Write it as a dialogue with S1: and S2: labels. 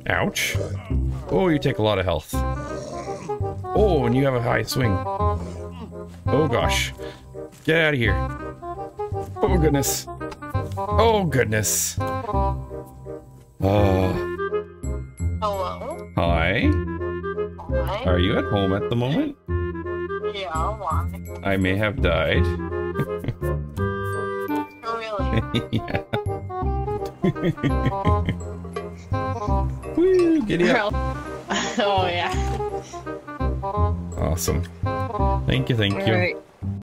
S1: Ouch. Oh, you take a lot of health. Oh, and you have a high swing. Oh gosh. Get out of here. Oh goodness. Oh goodness.
S2: Hello?
S1: Hi.
S2: Hi?
S1: Are you at home at the moment?
S2: Yeah, why?
S1: I may have died.
S2: Oh, really?
S1: Yeah. Woo, giddy up.
S2: Oh, yeah.
S1: Awesome. Thank you, thank you.
S2: Alright.